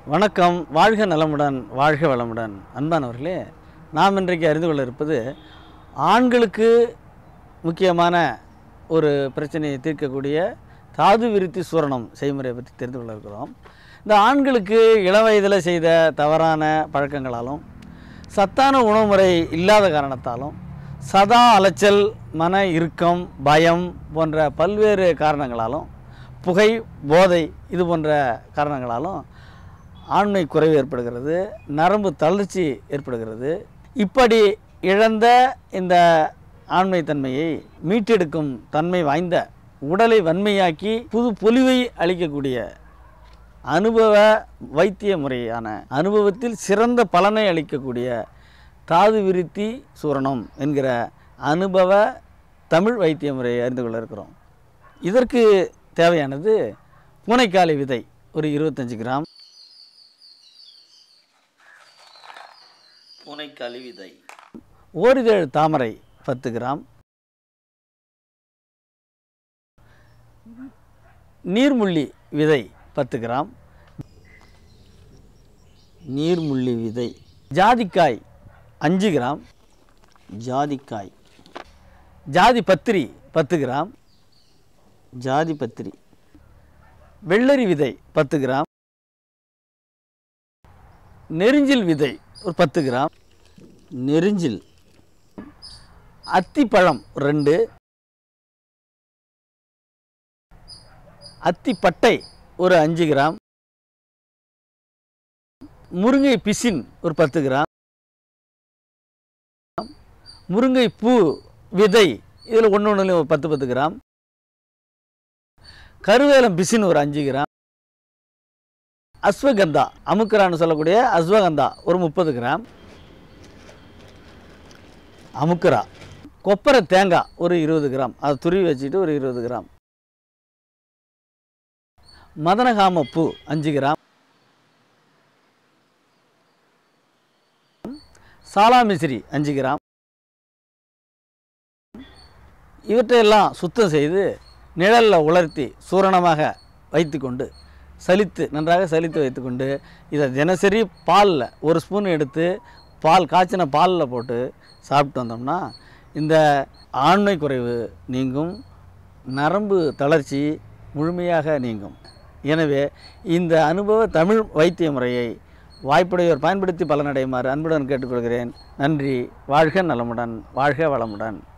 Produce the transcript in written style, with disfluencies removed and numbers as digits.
வணக்கம். வாழ்க நலமுடன், வாழ்க வளமுடன். அன்பானவர்களே, நாம் இன்றைக்கு அறிந்து கொள்ள இருப்பது ஆண்களுக்கு முக்கியமான ஒரு பிரச்சனையை தீர்க்கக்கூடிய தாது விருத்தி சூரணம் செய்முறையை பற்றி தெரிந்து கொள்ள இருக்கிறோம். இந்த ஆண்களுக்கு இளவயதில் செய்த தவறான பழக்கங்களாலும் சத்தான உணவுமுறை இல்லாத காரணத்தாலும் சதா அலைச்சல், மன இறுக்கம், பயம் போன்ற பல்வேறு காரணங்களாலும், புகை, போதை இது போன்ற காரணங்களாலும் ஆண்மை குறைவு ஏற்படுகிறது, நரம்பு தளர்ச்சி ஏற்படுகிறது. இப்படி இழந்த இந்த ஆண்மை தன்மையை மீட்டெடுக்கும் தன்மை வாய்ந்த, உடலை வன்மையாக்கி புது பொலிவை அளிக்கக்கூடிய அனுபவ வைத்திய முறையான, அனுபவத்தில் சிறந்த பலனை அளிக்கக்கூடிய தாது விருத்தி சூரணம் என்கிற அனுபவ தமிழ் வைத்திய முறையை அறிந்து கொள்ள இருக்கிறோம். இதற்கு தேவையானது பூனைக்காளி விதை ஒரு 25 கிராம், பூனைக்காளி விதை, ஓரிதழ் தாமரை 10 கிராம், நீர்முள்ளி விதை 10 கிராம், நீர்முள்ளி விதை, ஜாதிக்காய் 5 கிராம், ஜாதிக்காய், ஜாதி பத்திரி 10 கிராம், ஜாதி பத்திரி, வெள்ளரி விதை 10 கிராம், நெரிஞ்சில் விதை ஒரு 10 கிராம், நெரிஞ்சில், அத்திப்பழம் 2, அத்திப்பட்டை ஒரு 5 கிராம், முருங்கை பிசின் ஒரு 10 கிராம், முருங்கை பூ விதை இதில் ஒன்று 10 கிராம், கருவேலம் பிசின் ஒரு 5 கிராம், அஸ்வகந்தா அமுக்கரான்னு சொல்லக்கூடிய அஸ்வகந்தா ஒரு 30 கிராம், அமுக்கரா, கொப்பரை தேங்காய் ஒரு 20 கிராம், அதை துருவி வச்சுட்டு ஒரு 20 கிராம், மதனகாம பூ 5 கிராம், சாலாமிசிறி 5 கிராம். இவற்றையெல்லாம் சுத்தம் செய்து நிழலில் உலர்த்தி சூரணமாக வைத்துக்கொண்டு நன்றாக சலித்து வைத்துக்கொண்டு இதை தினசரி பாலில் ஒரு ஸ்பூன் எடுத்து காய்ச்சின பாலில் போட்டு சாப்பிட்டு வந்தோம்னா இந்த ஆண்மை குறைவு நீங்கும், நரம்பு தளர்ச்சி முழுமையாக நீங்கும். எனவே இந்த அனுபவ தமிழ் வைத்திய முறையை வாய்ப்புடையோர் பயன்படுத்தி பலனடையுமாறு அன்புடன் கேட்டுக்கொள்கிறேன். நன்றி. வாழ்க நலமுடன், வாழ்க வளமுடன்.